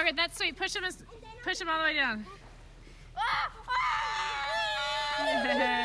Okay, that's sweet. Push him all the way down.